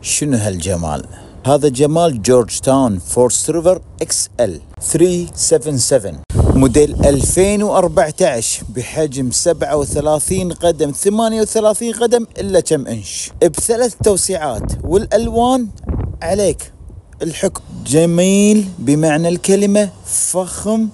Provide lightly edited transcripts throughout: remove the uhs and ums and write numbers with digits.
شنو هالجمال؟ هذا جمال جورج تاون فورست ريفر اكس ال 377 موديل 2014 بحجم 37 قدم 38 قدم الا كم انش بثلاث توسيعات، والالوان عليك الحكم. جميل بمعنى الكلمة، فخم.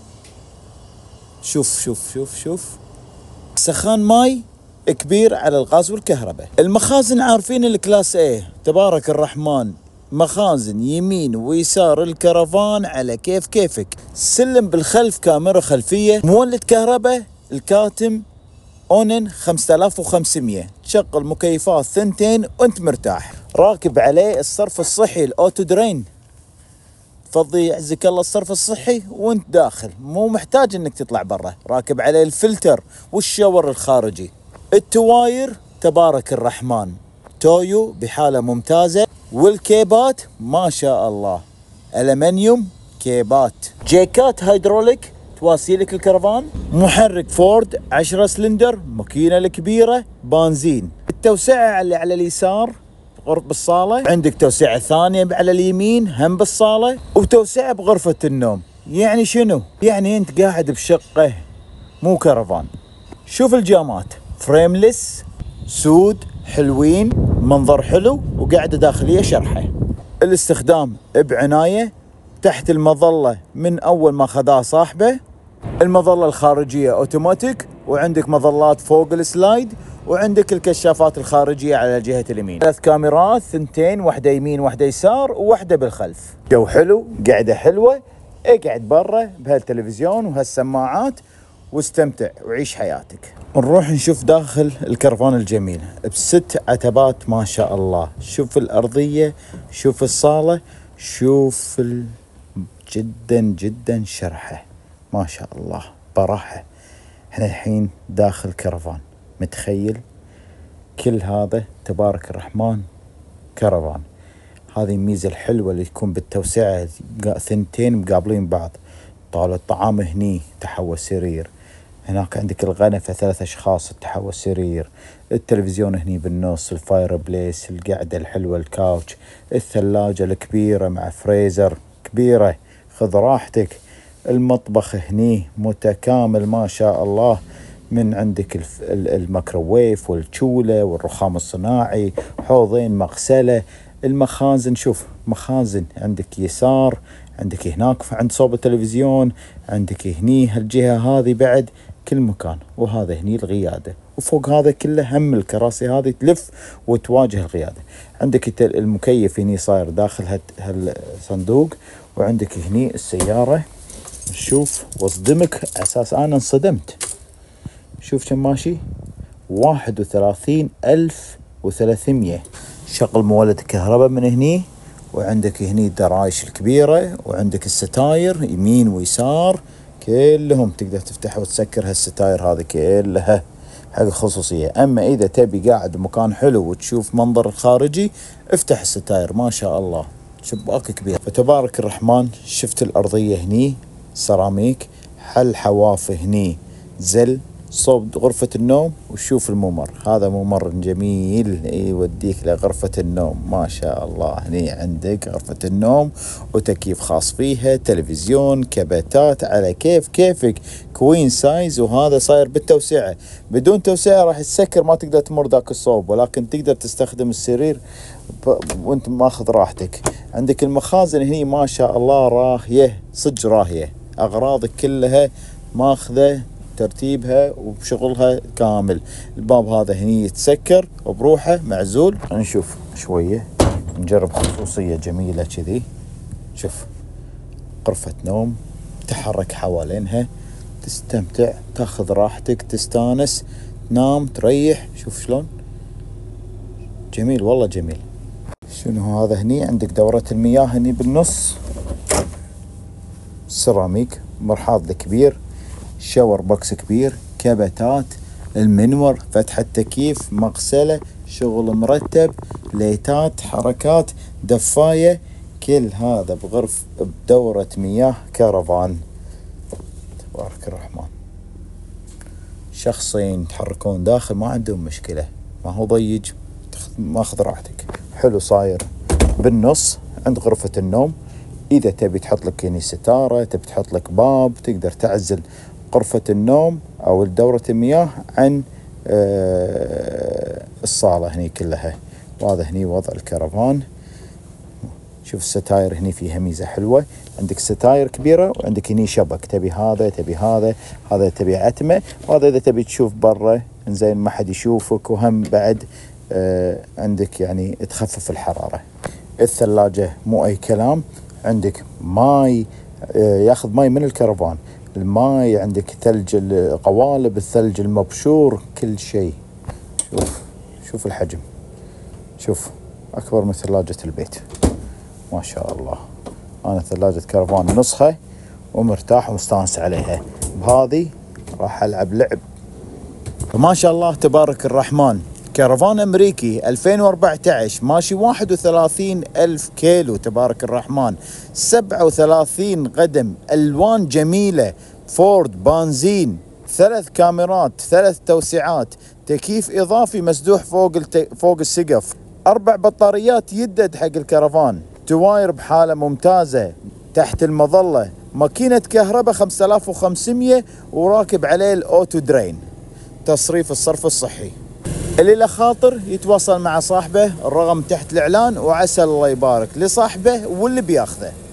شوف شوف شوف شوف سخان ماي كبير على الغاز والكهرباء. المخازن عارفين الكلاس ايه، تبارك الرحمن، مخازن يمين ويسار الكرفان على كيف كيفك. سلم بالخلف كاميرا خلفية، مولد كهرباء الكاتم اونن 5500، تشغل مكيفات ثنتين وانت مرتاح. راكب عليه الصرف الصحي الاوتو درين، تفضي يعزك الله الصرف الصحي وانت داخل، مو محتاج انك تطلع برا. راكب عليه الفلتر والشاور الخارجي. التواير تبارك الرحمن تويو بحالة ممتازة، والكيبات ما شاء الله ألمنيوم كيبات. جيكات هيدروليك تواسيلك الكرفان. محرك فورد 10 سلندر، ماكينة الكبيرة بنزين. التوسعة اللي على اليسار غرفة بالصالة، عندك توسعة ثانية على اليمين هم بالصالة، وتوسعة بغرفة النوم. يعني شنو؟ يعني انت قاعد بشقة مو كرفان. شوف الجامات فريملس سود حلوين، منظر حلو، وقاعدة داخلية شرحة. الاستخدام بعناية، تحت المظلة من اول ما خذاه صاحبه. المظلة الخارجية اوتوماتيك، وعندك مظلات فوق السلايد، وعندك الكشافات الخارجية على جهة اليمين. 3 كاميرات، ثنتين، واحدة يمين واحدة يسار وواحدة بالخلف. جو حلو، قاعدة حلوة، اقعد برا بهالتلفزيون وهالسماعات واستمتع وعيش حياتك. نروح نشوف داخل الكرفان الجميل بست عتبات ما شاء الله. شوف الأرضية، شوف الصالة، شوف جدا جدا شرحة ما شاء الله براحة. احنا الحين داخل كرفان، متخيل كل هذا تبارك الرحمن كرفان. هذه الميزة الحلوة اللي تكون بالتوسعة، ثنتين مقابلين بعض. طاولة الطعام هني تحول سرير، هناك عندك الغنفة 3 أشخاص تحول سرير. التلفزيون هني بالنص، الفاير بليس، القعدة الحلوة، الكاوتش، الثلاجة الكبيرة مع فريزر كبيرة، خذ راحتك. المطبخ هني متكامل ما شاء الله، من عندك الميكروويف والشولة والرخام الصناعي، حوضين مغسلة. المخازن شوف مخازن عندك يسار، عندك هناك عند صوب التلفزيون، عندك هني هالجهة هذه بعد كل مكان. وهذا هني القيادة، وفوق هذا كله هم الكراسي هذه تلف وتواجه القيادة. عندك المكيف هني صاير داخل هالصندوق، وعندك هني السيارة. شوف واصدمك اساس انا انصدمت. شوف كم ماشي، 31,300. شغل مولد كهرباء من هني، وعندك هني الدرايش الكبيرة، وعندك الستاير يمين ويسار كلهم تقدر تفتح وتسكر. هالستاير هذه كلها حق خصوصية. اما اذا تبي قاعد بمكان حلو وتشوف منظر الخارجي، افتح الستاير ما شاء الله شباك كبير. فتبارك الرحمن. شفت الارضية هني سيراميك، حل حواف هني زل صوب غرفة النوم. وشوف الممر، هذا ممر جميل يوديك لغرفة النوم ما شاء الله. هني عندك غرفة النوم وتكييف خاص فيها، تلفزيون، كباتات على كيف كيفك، كوين سايز. وهذا صاير بالتوسعة، بدون توسعة راح تسكر ما تقدر تمر ذاك الصوب، ولكن تقدر تستخدم السرير وانت ماخذ راحتك. عندك المخازن هني ما شاء الله راهية صج راهية، اغراضك كلها ماخذة ترتيبها وبشغلها كامل. الباب هذا هني يتسكر وبروحه معزول. نشوف شوية نجرب خصوصية جميلة كذي. شوف غرفة نوم تحرك حوالينها، تستمتع، تاخذ راحتك، تستانس، تنام، تريح. شوف شلون جميل والله جميل. شنو هذا هني؟ عندك دورة المياه هني بالنص، سيراميك، مرحاض كبير، شاور بوكس كبير، كبتات، المنور، فتحة تكييف، مغسلة، شغل مرتب، ليتات، حركات، دفاية. كل هذا بغرف بدورة مياه كرفان تبارك الرحمن. شخصين يتحركون داخل ما عندهم مشكلة، ما هو ضيج، ماخذ راحتك. حلو صاير بالنص عند غرفة النوم. إذا تبي تحط لك يعني ستارة، تبي تحط لك باب، تقدر تعزل غرفة النوم أو دورة المياه عن الصالة هني كلها. وهذا هني وضع الكرفان. شوف الستاير هني فيها ميزة حلوة، عندك ستاير كبيرة وعندك هني شبك، تبي هذا تبي هذا، هذا تبي عتمة، وهذا إذا تبي تشوف برا إنزين ما حد يشوفك، وهم بعد عندك يعني تخفف الحرارة. الثلاجة مو أي كلام، عندك ماي، ياخذ ماي من الكرفان، الماي عندك ثلج القوالب، الثلج المبشور، كل شيء. شوف الحجم، شوف أكبر من ثلاجة البيت ما شاء الله. أنا ثلاجة كرفان نسخة ومرتاح ومستانس عليها. بهذه راح ألعب لعب ما شاء الله تبارك الرحمن. كرفان أمريكي 2014 ماشي 31,000 كيلو تبارك الرحمن، 37 قدم، ألوان جميلة، فورد بنزين، 3 كاميرات، 3 توسعات، تكييف إضافي مسدوح فوق السقف، 4 بطاريات يدد حق الكرفان، تواير بحالة ممتازة تحت المظلة، ماكينة كهرباء 5500 وراكب عليه الأوتو درين، تصريف الصرف الصحي. اللي له خاطر يتواصل مع صاحبه، الرقم تحت الإعلان، وعسى الله يبارك لصاحبه واللي بياخذه.